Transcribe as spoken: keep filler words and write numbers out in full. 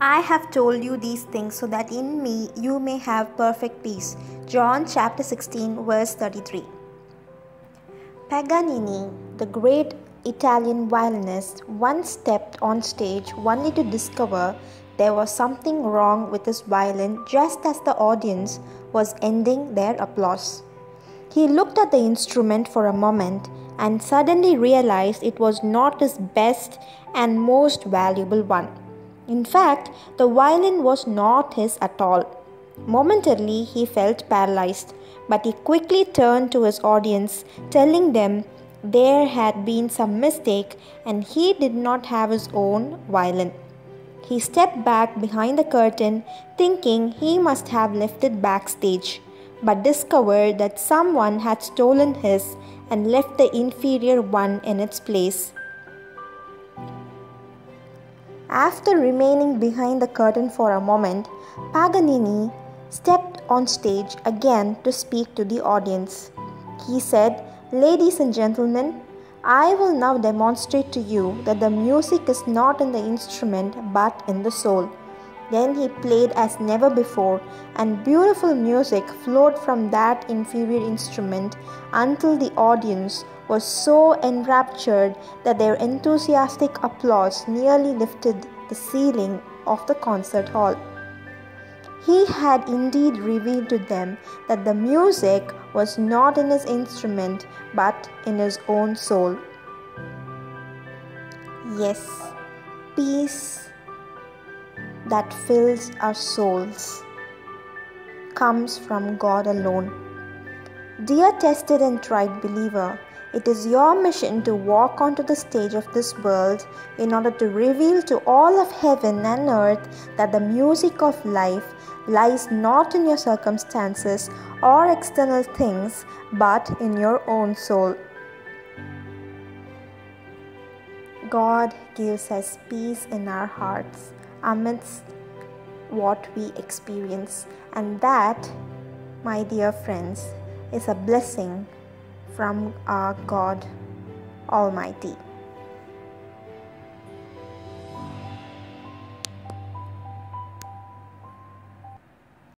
I have told you these things so that in me you may have perfect peace. John chapter sixteen, verse thirty-three. Paganini, the great Italian violinist, once stepped on stage only to discover there was something wrong with his violin just as the audience was ending their applause. He looked at the instrument for a moment and suddenly realized it was not his best and most valuable one. In fact, the violin was not his at all. Momentarily, he felt paralyzed, but he quickly turned to his audience, telling them there had been some mistake and he did not have his own violin. He stepped back behind the curtain, thinking he must have left it backstage, but discovered that someone had stolen his and left the inferior one in its place. After remaining behind the curtain for a moment, Paganini stepped on stage again to speak to the audience. He said, "Ladies and gentlemen, I will now demonstrate to you that the music is not in the instrument but in the soul." Then he played as never before, and beautiful music flowed from that inferior instrument until the audience was so enraptured that their enthusiastic applause nearly lifted the ceiling of the concert hall. He had indeed revealed to them that the music was not in his instrument but in his own soul. Yes, peace that fills our souls comes from God alone. Dear tested and tried believer, it is your mission to walk onto the stage of this world in order to reveal to all of heaven and earth that the music of life lies not in your circumstances or external things but in your own soul. God gives us peace in our hearts amidst what we experience, and that, my dear friends, is a blessing from our God Almighty.